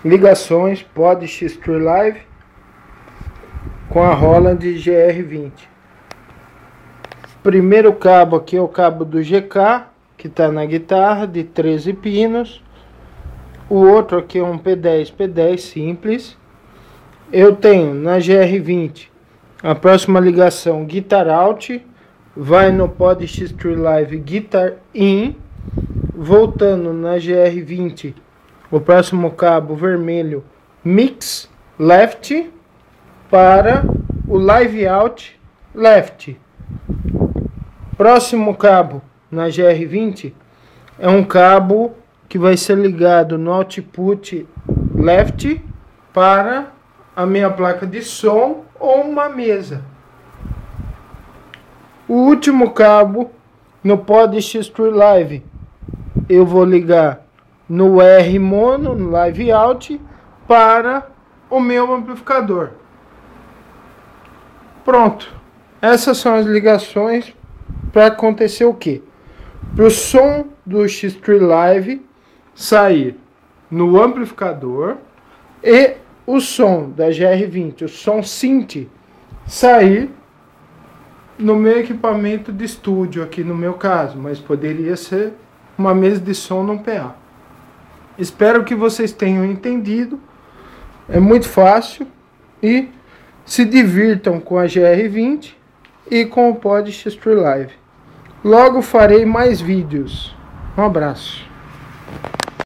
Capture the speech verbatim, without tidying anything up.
ligações Pod X-Tree Live com a Roland G R vinte. Primeiro cabo aqui é o cabo do G K, que está na guitarra, de treze pinos. O outro aqui é um P dez P dez simples. Eu tenho na G R vinte a próxima ligação Guitar Out, vai no Pod X-Tree Live Guitar In. Voltando na G R vinte, o próximo cabo vermelho Mix Left para o Live Out Left. Próximo cabo na G R vinte é um cabo que vai ser ligado no output left para a minha placa de som ou uma mesa. O último cabo no Pod X-Tree Live eu vou ligar no R mono, no Live Out, para o meu amplificador. Pronto. Essas são as ligações para acontecer o quê? Para o som do X-Tree Live sair no amplificador e o som da G R vinte, o som synth, sair no meu equipamento de estúdio, aqui no meu caso, mas poderia ser uma mesa de som num P A. Espero que vocês tenham entendido. É muito fácil e se divirtam com a G R vinte e com o Pod X-Tree Live. Logo farei mais vídeos. Um abraço.